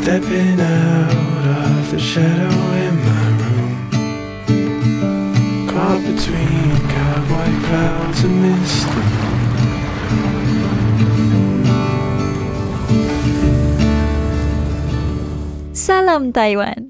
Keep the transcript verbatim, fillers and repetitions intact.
Stepping out of the shadow in my room, caught between cowboy clouds and mist. Salam Taiwan.